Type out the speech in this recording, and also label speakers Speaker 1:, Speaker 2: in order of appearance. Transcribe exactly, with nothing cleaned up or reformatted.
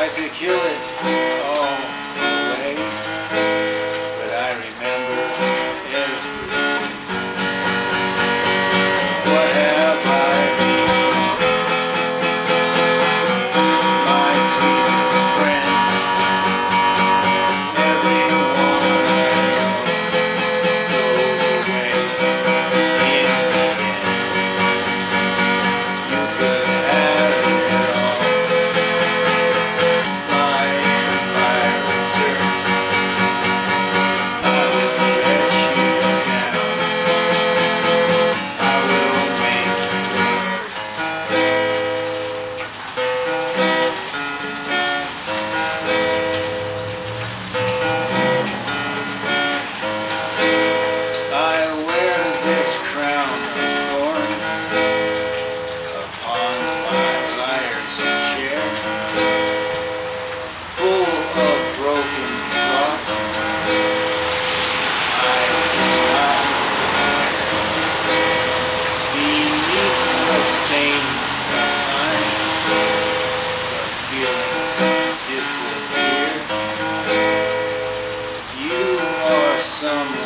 Speaker 1: try to kill it all away, but I remember everything. What have I become? My sweetest friend. Everyone I know goes away in the end. You could have it all. My empire returns. I will let you down. I will make you I wear this crown of thorns upon my liar's chair, full of broken thoughts. I cannot beneath the stains of time, the feelings disappear. You are someone